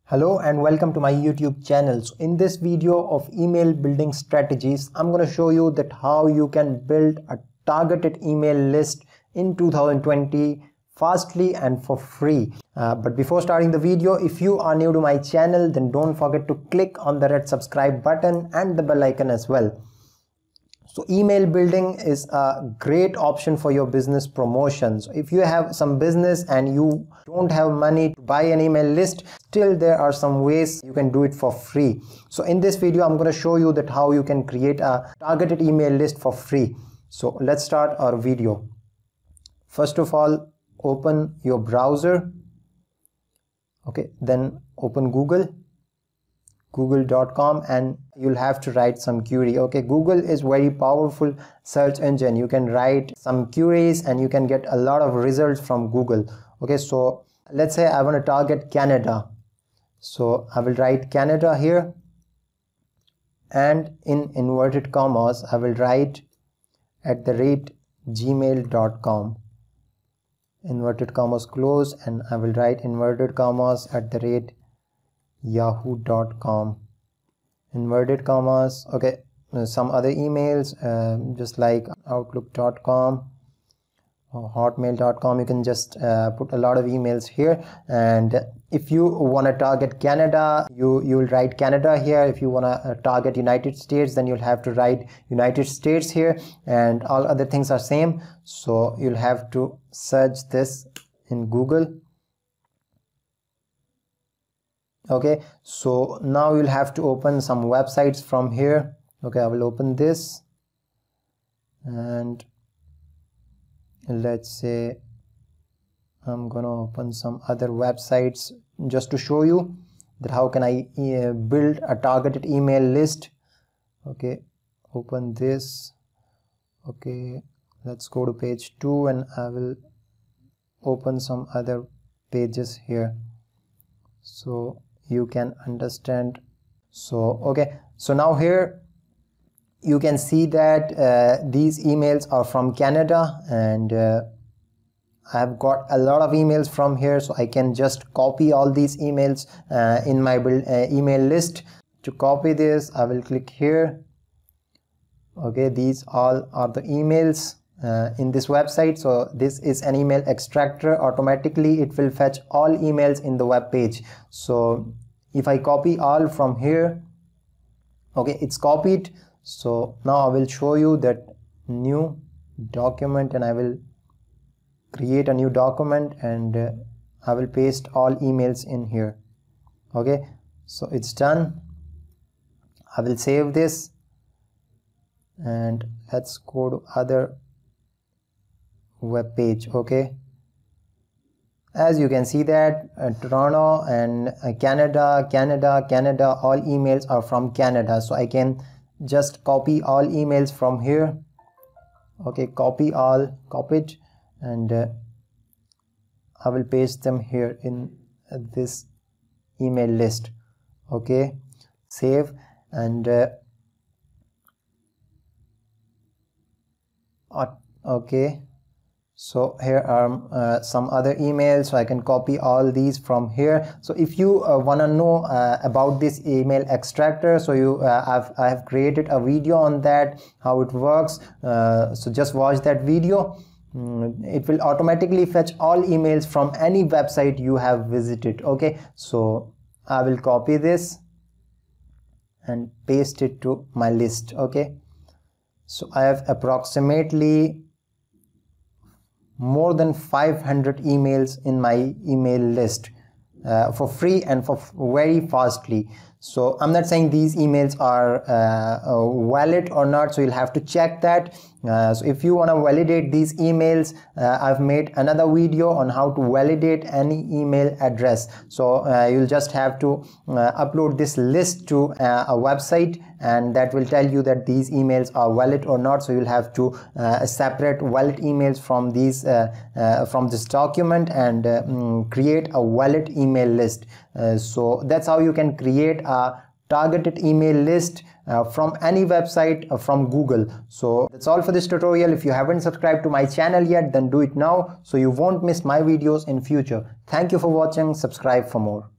Hello and welcome to my YouTube channel. So in this video of email building strategies, I'm going to show you that how you can build a targeted email list in 2020 fastly and for free. But before starting the video, if you are new to my channel, then don't forget to click on the red subscribe button and the bell icon as well. So email building is a great option for your business promotions. If you have some business and you don't have money to buy an email list, still there are some ways you can do it for free. So in this video, I'm going to show you that how you can create a targeted email list for free. So let's start our video. First of all, open your browser. Okay, then open google.com, and you'll have to write some query. Okay, Google is very powerful search engine. You can write some queries and you can get a lot of results from Google. Okay, so let's say I want to target Canada, so I will write Canada here, and in inverted commas I will write @gmail.com, inverted commas close, and I will write inverted commas @yahoo.com, inverted commas. Okay, some other emails just like outlook.com or hotmail.com. You can just put a lot of emails here, and if you want to target Canada, you'll write Canada here. If you want to target United States, then you'll have to write United States here, and all other things are same, so you'll have to search this in Google. Okay, so now you'll have to open some websites from here. Okay, I will open this, and let's say I'm gonna open some other websites just to show you that how can I build a targeted email list. Okay, open this. Okay, let's go to page 2, and I will open some other pages here so you can understand. So okay, so now here you can see that these emails are from Canada, and I've got a lot of emails from here, so I can just copy all these emails in my email list. To copy this, I will click here. Okay, these all are the emails in this website. So this is an email extractor. Automatically it will fetch all emails in the web page. So if I copy all from here, okay, it's copied. So now I will show you that new document, and I will create a new document, and I will paste all emails in here. Okay, so it's done. I will save this, and let's go to other web page. Okay, as you can see that Toronto and Canada, all emails are from Canada. So I can just copy all emails from here. Okay, copy all, copy it, and I will paste them here in this email list. Okay, save, and okay, so here are some other emails, so I can copy all these from here. So if you want to know about this email extractor, so I have created a video on that, how it works. So just watch that video. It will automatically fetch all emails from any website you have visited. Okay, so I will copy this and paste it to my list. Okay, so I have approximately more than 500 emails in my email list for free and for very fastly. So I'm not saying these emails are valid or not, so you'll have to check that. So if you want to validate these emails, I've made another video on how to validate any email address. So you'll just have to upload this list to a website, and that will tell you that these emails are valid or not. So you'll have to separate valid emails from these from this document, and create a valid email list. So that's how you can create a targeted email list from any website from Google. So that's all for this tutorial. If you haven't subscribed to my channel yet, then do it now so you won't miss my videos in future. Thank you for watching. Subscribe for more.